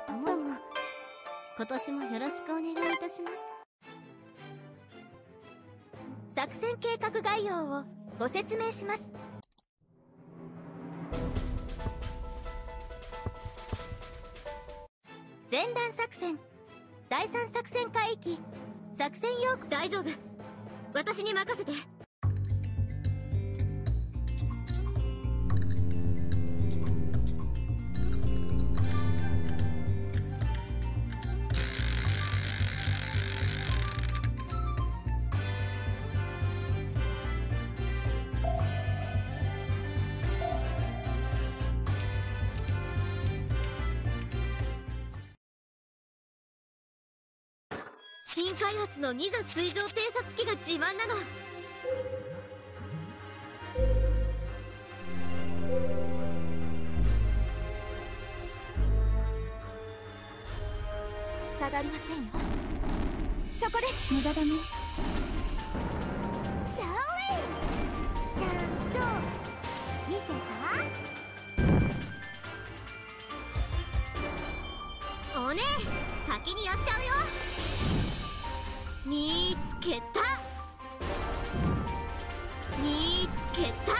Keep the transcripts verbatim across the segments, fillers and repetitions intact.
ともども今年もよろしくお願いいたします。作戦計画概要をご説明します。前段作戦、第三作戦海域、作戦要項。大丈夫、私に任せて。新開発のニザ水上偵察機が自慢なの。下がりませんよ。そこです。無駄だね。ダーリン、ちゃんと見てた？おねえ、先にやっちゃうよ。見つけた、見つけた。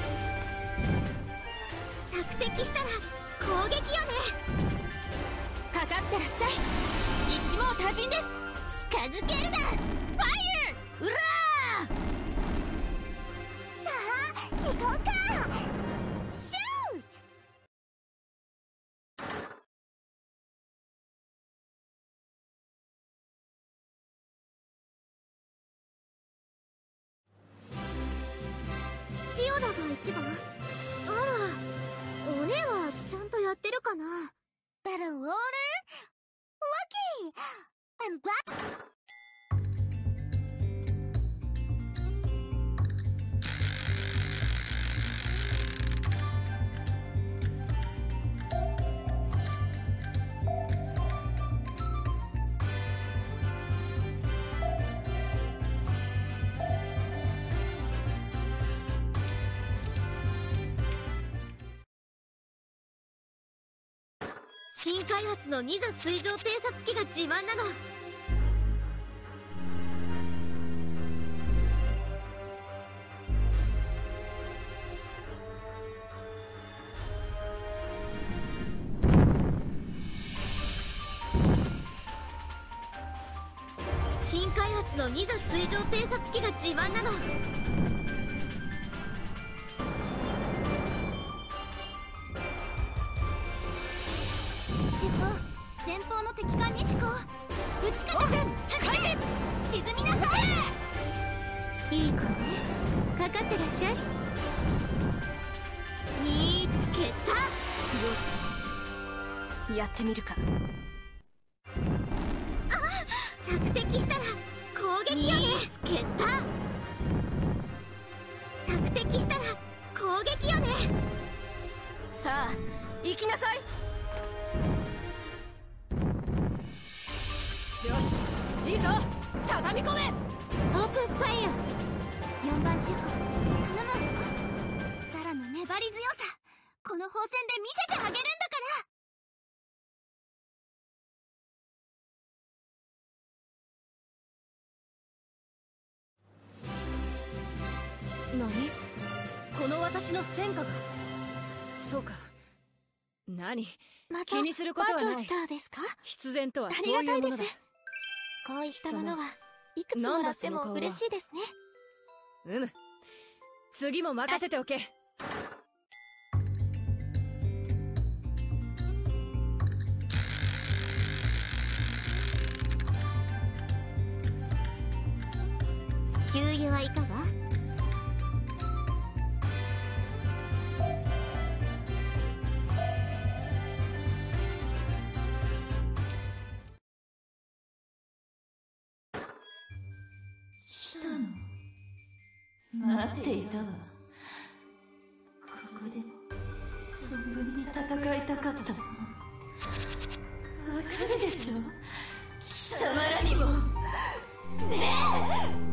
索敵したら攻撃よね。かかってらっしゃい。一網多尽です。近づけるな。ファイヤー。うらー。さあ行こうか。シュート。千代田が一番。あら、お姉はちゃんとやってるかな。Better water? Lucky! I'm glad. 新開発のニザ水上偵察機が自慢なの。新開発のニザ水上偵察機が自慢なの。前方の敵艦に思考。撃ち方戦開始。沈みなさい。いい子ね、かかってらっしゃい。見つけた。やってみるか。あ、索敵したら攻撃よね。見つけた。索敵したら攻撃よね。さあ行きなさい。よし、いいぞ、畳み込め。オープンファイヤー。よんばん司法、頼む。ザラの粘り強さ、この砲戦で見せてあげるんだから。何？この私の戦果が。そうか。何？また気にすることはない。バトルスターですか？必然とはそういうものだ。ありがたいです。こういったものはいくつもらっても嬉しいですね。うむ、次も任せておけ。給油はいかが？ 待っていたわ。ここでも存分に戦いたかったの。わかるでしょ、貴様らにも。ねえ。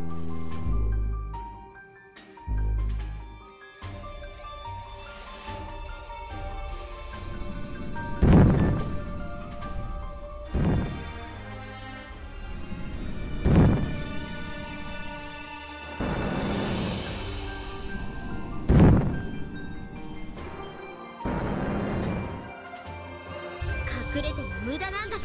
隠れても無駄なんだから。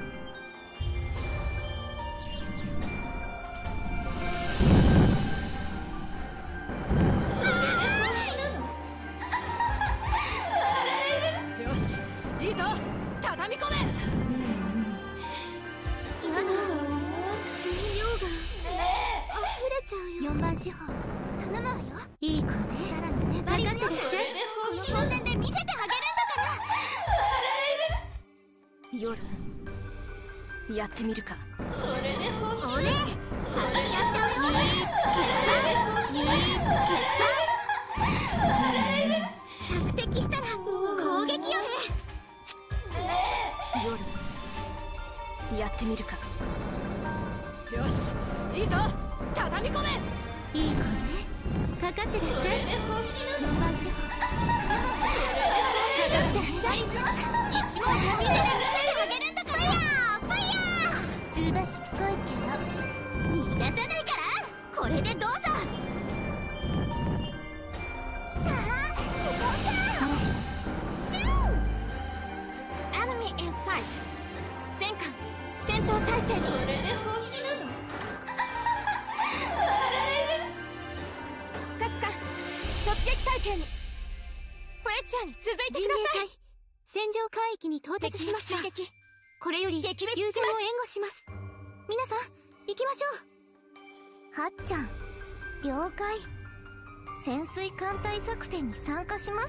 よし、いいぞ、畳み込め。やだ、燃料が溢れちゃうよ。よんばん志保、頼むわよ。いい子ね。さらに粘り強くこの光線で見せてあげるんだから。夜やってみるか。それで本気。おね、先にやっちゃうよ。見つけた、見つけた。索敵したら攻撃よね。夜やってみるか。よし、いいぞ、畳み込め。いい子ね、かかってらっしゃい。よんばん志保、かかってらっしゃい。一問勝ちで見せてあげるんだから。ファイヤー、ファイヤー。すばしっこいけど逃がさないから。これでどうぞ。さあ、行こうか。シュート。Enemy in sight。全艦戦闘態勢に。それで本気なの。各艦突撃体系に。フレッチャーに続いてください。戦場海域に到達しました。これより友人を援護します。皆さん行きましょう。はっちゃん、了解。潜水艦隊作戦に参加します。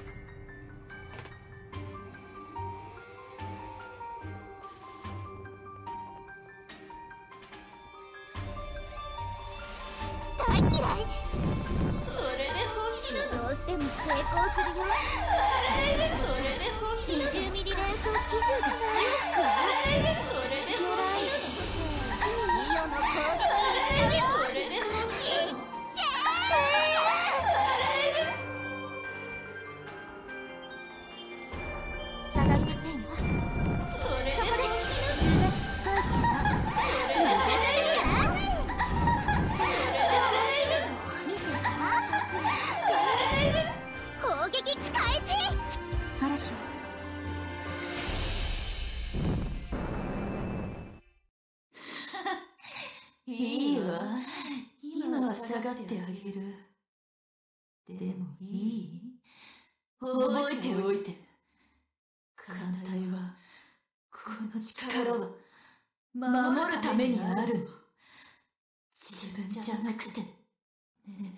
大嫌い。それで本気なの。どうしても抵抗するよ。それで本気なの。にじゅうミリ連装基準がないか。それで本気なの。イオの攻撃いっちゃうよ。それで本気。下がりませんよ。それで本気なの。そこです。失敗けど逃がされるから。攻撃開始。嵐。 いいわ、今は下がってあげる。でもいい？覚えておいて。艦隊はこの力は守るためにあるの。自分じゃなくてね。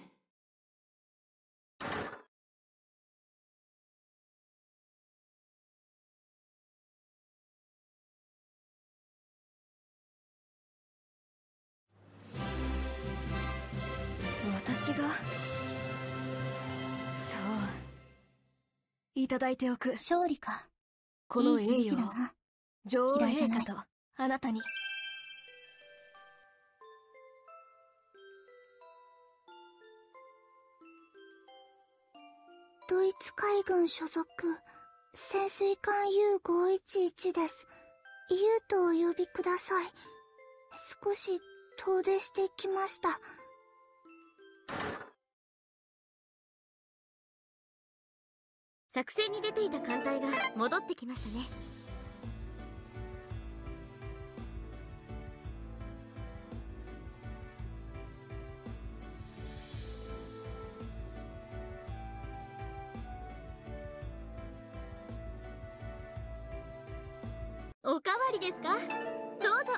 私が？そういただいておく。勝利か。この栄誉を女王陛下とあなたに。ドイツ海軍所属潜水艦 ユーごひゃくじゅういち です。ユーとお呼びください。少し遠出してきました。作戦に出ていた艦隊が戻ってきましたね。おかわりですか？どうぞ。